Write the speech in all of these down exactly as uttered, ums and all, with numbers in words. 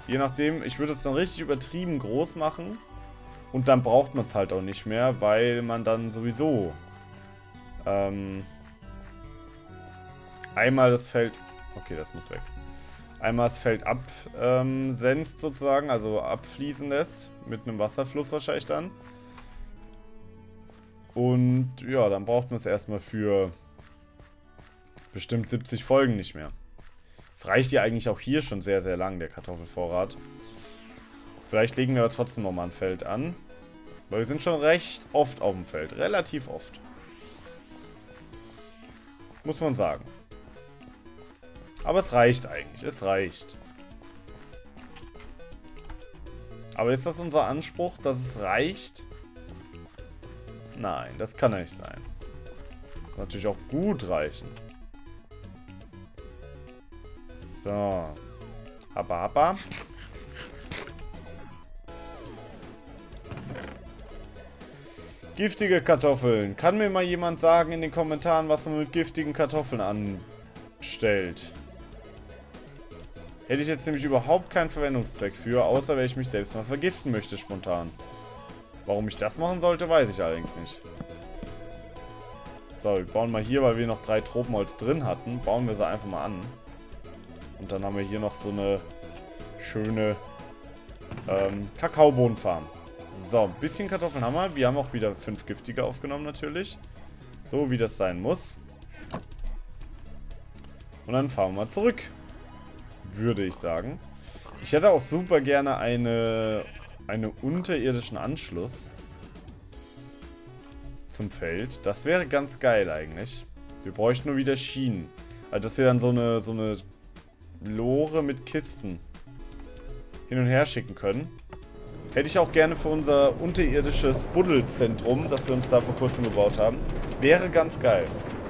Je nachdem, ich würde es dann richtig übertrieben groß machen. Und dann braucht man es halt auch nicht mehr, weil man dann sowieso ähm, einmal das Feld... Okay, das muss weg. Einmal das Feld absenzt ähm, sozusagen, also abfließen lässt. Mit einem Wasserfluss wahrscheinlich dann. Und ja, dann braucht man es erstmal für bestimmt siebzig Folgen nicht mehr. Es reicht ja eigentlich auch hier schon sehr, sehr lang, der Kartoffelvorrat. Vielleicht legen wir aber trotzdem nochmal ein Feld an. Weil wir sind schon recht oft auf dem Feld. Relativ oft. Muss man sagen. Aber es reicht eigentlich. Es reicht. Aber ist das unser Anspruch, dass es reicht? Nein, das kann ja nicht sein. Kann natürlich auch gut reichen. So. Happa, happa. Giftige Kartoffeln. Kann mir mal jemand sagen in den Kommentaren, was man mit giftigen Kartoffeln anstellt? Hätte ich jetzt nämlich überhaupt keinen Verwendungszweck für, außer wenn ich mich selbst mal vergiften möchte spontan. Warum ich das machen sollte, weiß ich allerdings nicht. So, wir bauen mal hier, weil wir noch drei Tropenholz drin hatten, bauen wir sie einfach mal an. Und dann haben wir hier noch so eine schöne ähm, Kakaobohnenfarm. So, ein bisschen Kartoffeln haben wir. Wir haben auch wieder fünf giftige aufgenommen natürlich. So, wie das sein muss. Und dann fahren wir mal zurück. Würde ich sagen. Ich hätte auch super gerne eine, einen unterirdischen Anschluss zum Feld. Das wäre ganz geil eigentlich. Wir bräuchten nur wieder Schienen. Also, dass wir dann so eine, so eine Lore mit Kisten hin und her schicken können. Hätte ich auch gerne für unser unterirdisches Buddelzentrum, das wir uns da vor kurzem gebaut haben. Wäre ganz geil.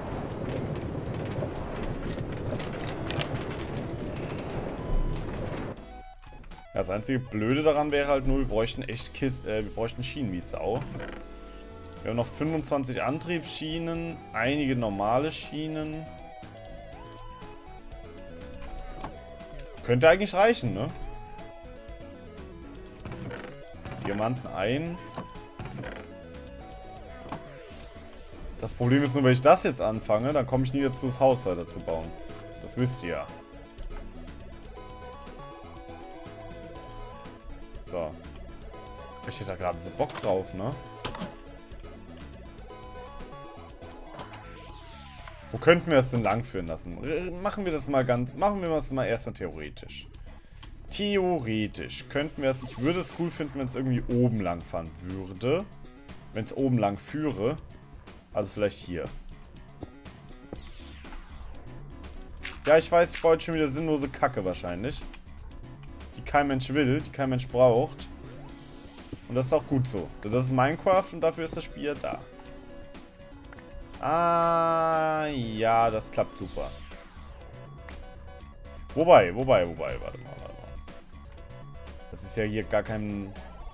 Ja, das einzige Blöde daran wäre halt nur, wir bräuchten echt Kisten, äh, wir bräuchten Schienen wie Sau. Wir haben noch fünfundzwanzig Antriebsschienen, einige normale Schienen. Könnte eigentlich reichen, ne? Diamanten ein. Das Problem ist nur, wenn ich das jetzt anfange, dann komme ich nie dazu, das Haus weiter zu bauen. Das wisst ihr ja. So. Ich hätte da gerade so Bock drauf, ne? Wo könnten wir es denn langführen lassen? Machen wir das mal ganz... Machen wir das mal erstmal theoretisch. Theoretisch könnten wir es... Ich würde es cool finden, wenn es irgendwie oben lang fahren würde. Wenn es oben lang führe. Also vielleicht hier. Ja, ich weiß, ich baue jetzt schon wieder sinnlose Kacke wahrscheinlich. Die kein Mensch will, die kein Mensch braucht. Und das ist auch gut so. Das ist Minecraft und dafür ist das Spiel ja da. Ah, ja, das klappt super. Wobei, wobei, wobei, warte mal, warte mal. Das ist ja hier gar kein...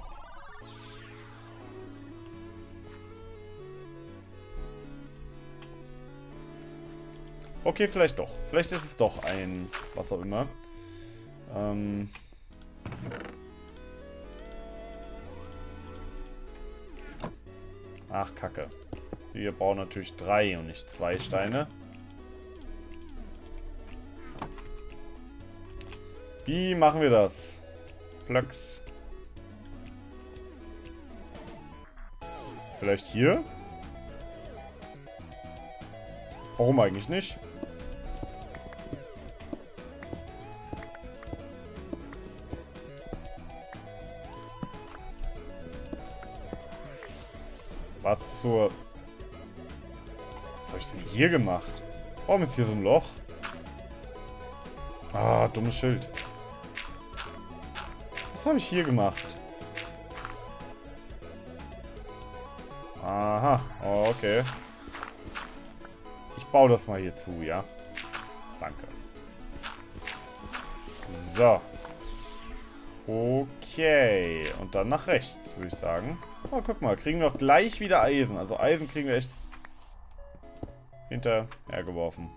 Okay, vielleicht doch. Vielleicht ist es doch ein... was auch immer. Ähm... Ach, Kacke. Wir brauchen natürlich drei und nicht zwei Steine. Wie machen wir das? Plöcks. Vielleicht hier? Warum eigentlich nicht? Was zur... Was habe ich denn hier gemacht? Warum ist hier so ein Loch? Ah, dummes Schild. Was habe ich hier gemacht? Aha, oh, okay. Ich baue das mal hier zu, ja? Danke. So. Okay. Und dann nach rechts, würde ich sagen. Oh, guck mal, kriegen wir auch gleich wieder Eisen. Also Eisen kriegen wir echt hinterher geworfen.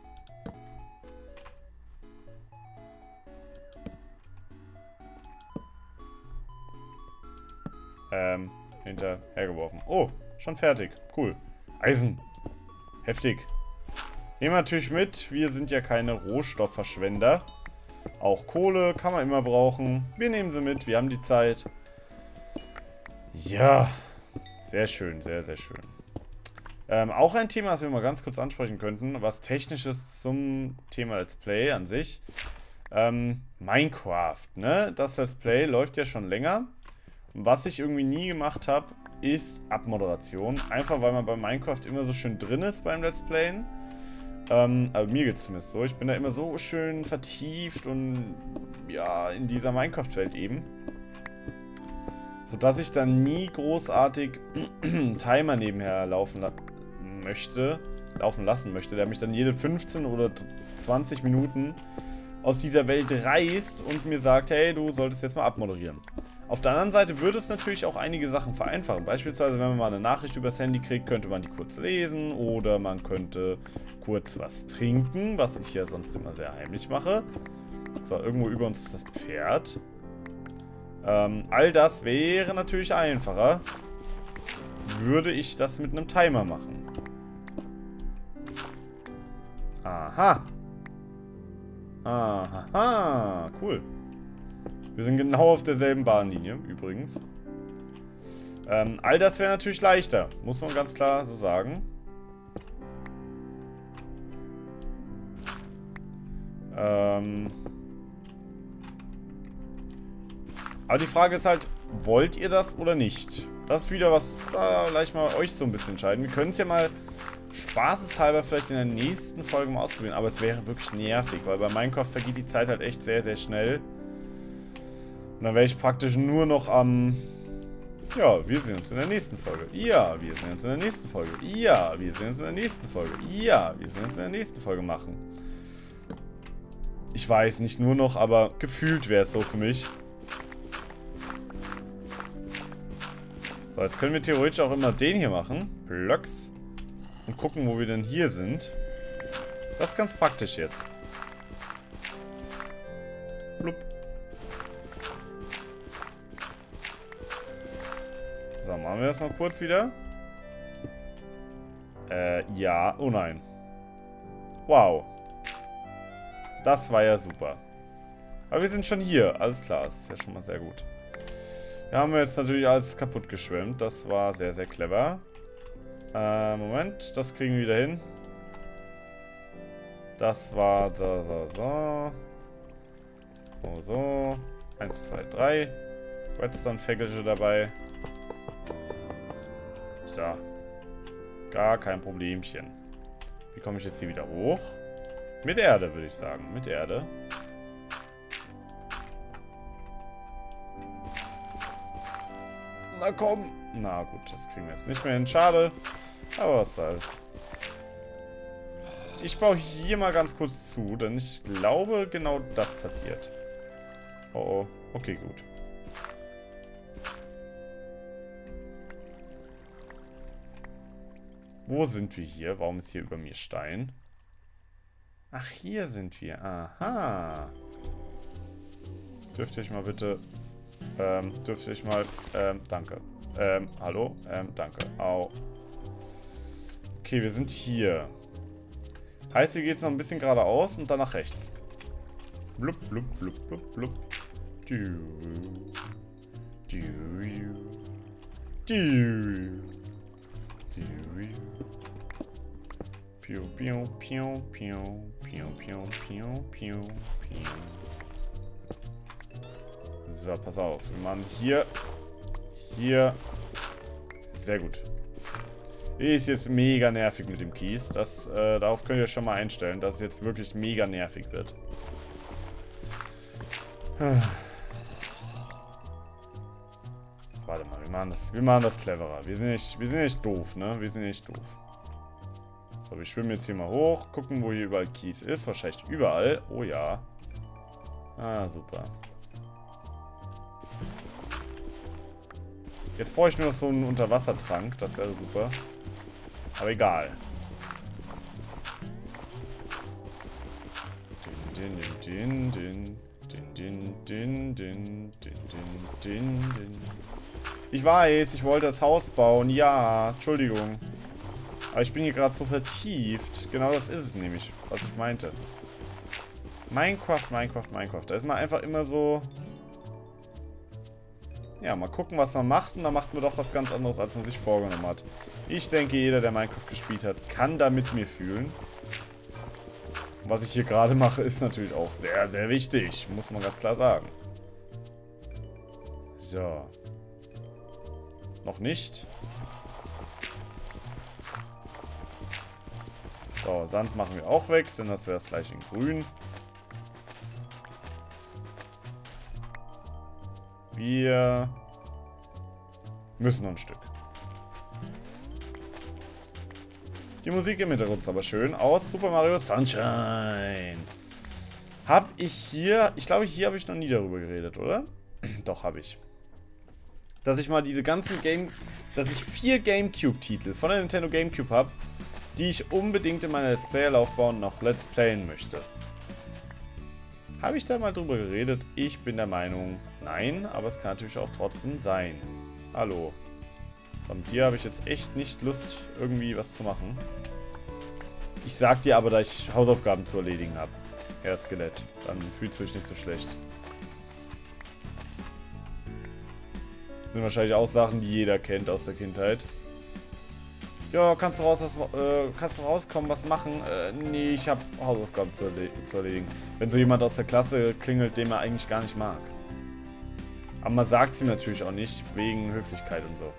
ähm, hinterhergeworfen. Oh, schon fertig. Cool. Eisen. Heftig. Nehmen wir natürlich mit. Wir sind ja keine Rohstoffverschwender. Auch Kohle kann man immer brauchen. Wir nehmen sie mit. Wir haben die Zeit. Ja. Sehr schön. Sehr, sehr schön. Ähm, auch ein Thema, das wir mal ganz kurz ansprechen könnten. Was Technisches zum Thema Let's Play an sich. Ähm, Minecraft, ne? Das Let's Play läuft ja schon länger. Und was ich irgendwie nie gemacht habe, ist Abmoderation. Einfach, weil man bei Minecraft immer so schön drin ist beim Let's Playen. Ähm, aber mir geht es zumindest so. Ich bin da immer so schön vertieft und ja, in dieser Minecraft-Welt eben. Sodass ich dann nie großartig einen Timer nebenher laufen la möchte, laufen lassen möchte, der mich dann jede fünfzehn oder zwanzig Minuten aus dieser Welt reißt und mir sagt, hey, du solltest jetzt mal abmoderieren. Auf der anderen Seite würde es natürlich auch einige Sachen vereinfachen. Beispielsweise, wenn man mal eine Nachricht übers Handy kriegt, könnte man die kurz lesen oder man könnte kurz was trinken, was ich ja sonst immer sehr heimlich mache. So, irgendwo über uns ist das Pferd. Ähm, all das wäre natürlich einfacher, würde ich das mit einem Timer machen. Aha. Aha, cool. Wir sind genau auf derselben Bahnlinie, übrigens. Ähm, all das wäre natürlich leichter, muss man ganz klar so sagen. Ähm... Aber die Frage ist halt, wollt ihr das oder nicht? Das ist wieder was, da leicht mal euch so ein bisschen entscheiden. Wir können es ja mal spaßeshalber vielleicht in der nächsten Folge mal ausprobieren, aber es wäre wirklich nervig, weil bei Minecraft vergeht die Zeit halt echt sehr, sehr schnell. Und dann wäre ich praktisch nur noch am... Ja, wir sehen uns in der nächsten Folge. Ja, wir sehen uns in der nächsten Folge. Ja, wir sehen uns in der nächsten Folge. Ja, wir sehen uns in der nächsten Folge machen. Ich weiß, nicht nur noch, aber gefühlt wäre es so für mich. So, jetzt können wir theoretisch auch immer den hier machen. Blocks. Und gucken, wo wir denn hier sind. Das ist ganz praktisch jetzt. Blub. So, machen wir das mal kurz wieder. Äh, ja. Oh nein. Wow. Das war ja super. Aber wir sind schon hier. Alles klar, das ist ja schon mal sehr gut. Da haben wir jetzt natürlich alles kaputt geschwemmt. Das war sehr, sehr clever. Äh, Moment, das kriegen wir wieder hin. Das war so, so, so. So, so. Eins, zwei, drei. Redstone-Fäckelche dabei. So. Gar kein Problemchen. Wie komme ich jetzt hier wieder hoch? Mit Erde, würde ich sagen. Mit Erde. Na komm. Na gut, das kriegen wir jetzt nicht mehr hin. Schade. Aber was soll's. Ich baue hier mal ganz kurz zu, denn ich glaube, genau das passiert. Oh oh. Okay, gut. Wo sind wir hier? Warum ist hier über mir Stein? Ach, hier sind wir. Aha. Dürft ihr euch mal bitte... Ähm, dürft ihr euch mal... Ähm, danke. Ähm, hallo? Ähm, danke. Au. Okay, wir sind hier. Heißt, hier geht es noch ein bisschen geradeaus und dann nach rechts. Blub, blub, blub, blub, blub. Du. Du. Du. Du. Piu, piu, piu, piu, piu, piu, piu, piu, piu. So, pass auf. Wir machen hier. Hier. Sehr gut. Ist jetzt mega nervig mit dem Kies. Das, äh, darauf könnt ihr schon mal einstellen, dass es jetzt wirklich mega nervig wird. Warte mal, wir machen das, wir machen das cleverer. Wir sind nicht, wir sind nicht doof, ne? Wir sind nicht doof. So, wir schwimmen jetzt hier mal hoch, gucken, wo hier überall Kies ist. Wahrscheinlich überall. Oh ja. Ah, super. Jetzt brauche ich nur noch so einen Unterwassertrank. Das wäre super. Aber egal. Din, din, din, din, din, din, din, din, din, din, din. Ich weiß, ich wollte das Haus bauen. Ja, Entschuldigung. Aber ich bin hier gerade so vertieft. Genau das ist es nämlich, was ich meinte. Minecraft, Minecraft, Minecraft. Da ist man einfach immer so... Ja, mal gucken, was man macht. Und dann macht man doch was ganz anderes, als man sich vorgenommen hat. Ich denke, jeder, der Minecraft gespielt hat, kann da mit mir fühlen. Und was ich hier gerade mache, ist natürlich auch sehr, sehr wichtig. Muss man ganz klar sagen. So. Noch nicht. So, Sand machen wir auch weg, denn das wäre es gleich in grün. Wir müssen noch ein Stück. Die Musik im Hintergrund ist aber schön aus Super Mario Sunshine. Hab ich hier... Ich glaube, hier habe ich noch nie darüber geredet, oder? Doch, habe ich. Dass ich mal diese ganzen Game... Dass ich vier Gamecube-Titel von der Nintendo Gamecube habe, die ich unbedingt in meiner Let's Player-Laufbahn noch Let's Playen möchte. Habe ich da mal drüber geredet? Ich bin der Meinung, nein, aber es kann natürlich auch trotzdem sein. Hallo. So, mit dir habe ich jetzt echt nicht Lust, irgendwie was zu machen. Ich sag dir aber, dass ich Hausaufgaben zu erledigen habe. Herr Skelett. Dann fühlst du dich nicht so schlecht. Das sind wahrscheinlich auch Sachen, die jeder kennt aus der Kindheit. Ja, kannst du raus, was, äh, kannst du rauskommen, was machen? Äh, nee, ich habe Hausaufgaben zu, erle zu erledigen. Wenn so jemand aus der Klasse klingelt, den man eigentlich gar nicht mag. Aber man sagt es ihm natürlich auch nicht, wegen Höflichkeit und so.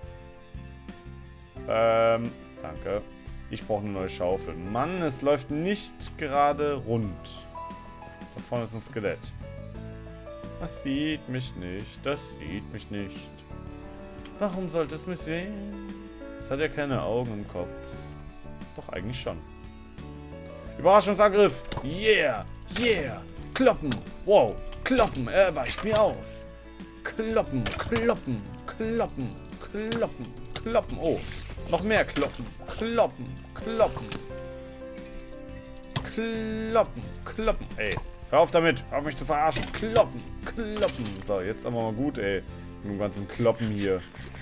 Ähm, danke. Ich brauche eine neue Schaufel. Mann, es läuft nicht gerade rund. Da vorne ist ein Skelett. Das sieht mich nicht. Das sieht mich nicht. Warum sollte es mich sehen? Es hat ja keine Augen im Kopf. Doch, eigentlich schon. Überraschungsangriff. Yeah. Yeah. Kloppen. Wow. Kloppen. Er weicht mir aus. Kloppen. Kloppen. Kloppen. Kloppen. Kloppen. Oh. Noch mehr kloppen. Kloppen. Kloppen. Kloppen. Kloppen. Ey. Hör auf damit. Hör auf mich zu verarschen. Kloppen. Kloppen. So, jetzt aber mal gut, ey. Mit dem ganzen Kloppen hier.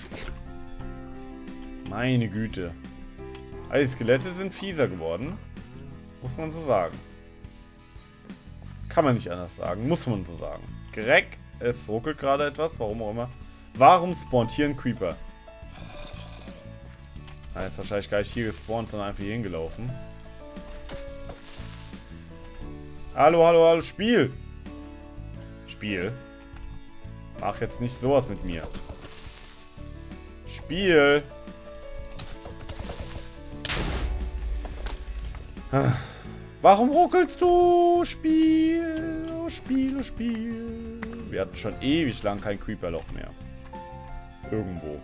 Meine Güte. All die Skelette sind fieser geworden. Muss man so sagen. Kann man nicht anders sagen. Muss man so sagen. Greg, es ruckelt gerade etwas. Warum auch immer. Warum spawnt hier ein Creeper? Er ist wahrscheinlich gar nicht hier gespawnt, sondern einfach hier hingelaufen. Hallo, hallo, hallo, Spiel! Spiel? Mach jetzt nicht sowas mit mir. Spiel! Warum ruckelst du? Spiel, oh Spiel, oh Spiel. Wir hatten schon ewig lang kein Creeper-Loch mehr. Irgendwo.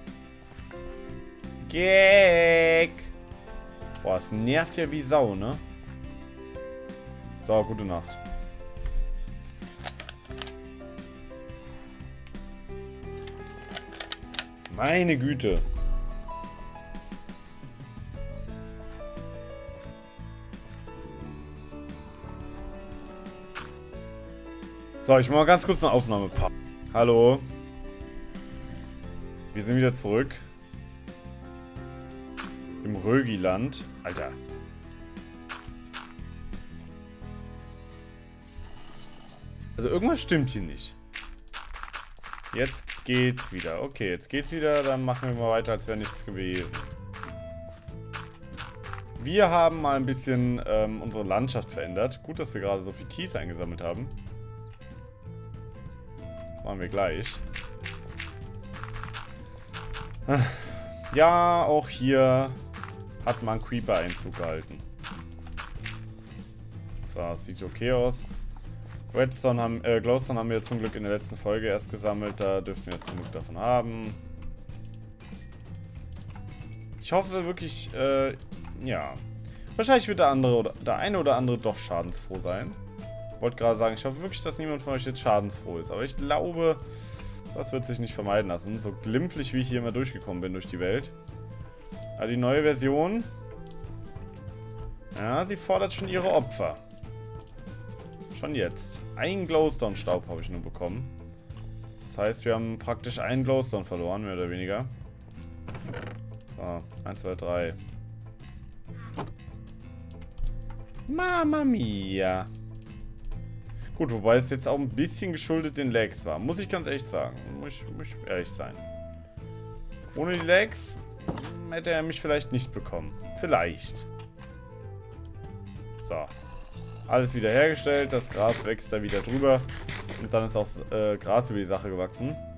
Gag! Boah, es nervt ja wie Sau, ne? So, gute Nacht. Meine Güte. So, ich mache mal ganz kurz eine Aufnahme. Hallo. Wir sind wieder zurück. Im Rögiland. Alter. Also irgendwas stimmt hier nicht. Jetzt geht's wieder. Okay, jetzt geht's wieder. Dann machen wir mal weiter, als wäre nichts gewesen. Wir haben mal ein bisschen ähm, unsere Landschaft verändert. Gut, dass wir gerade so viel Kies eingesammelt haben. Das machen wir gleich. Ja, auch hier hat man Creeper-Einzug gehalten. So, das sieht okay aus. Redstone haben, äh, Glowstone haben wir zum Glück in der letzten Folge erst gesammelt. Da dürften wir jetzt genug davon haben. Ich hoffe wirklich, äh, ja. Wahrscheinlich wird der andere oder der eine oder andere doch schadensfroh sein. Wollte gerade sagen, ich hoffe wirklich, dass niemand von euch jetzt schadensfroh ist. Aber ich glaube, das wird sich nicht vermeiden lassen. So glimpflich, wie ich hier immer durchgekommen bin durch die Welt. Aber die neue Version, ja, sie fordert schon ihre Opfer. Schon jetzt. Ein Glowstone-Staub habe ich nur bekommen. Das heißt, wir haben praktisch einen Glowstone verloren, mehr oder weniger. So, eins, zwei, drei. Mamma mia. Gut, wobei es jetzt auch ein bisschen geschuldet den Lags war. Muss ich ganz echt sagen. Muss ich, muss ich ehrlich sein. Ohne die Lags hätte er mich vielleicht nicht bekommen. Vielleicht. So. Alles wieder hergestellt. Das Gras wächst da wieder drüber. Und dann ist auch äh, Gras über die Sache gewachsen.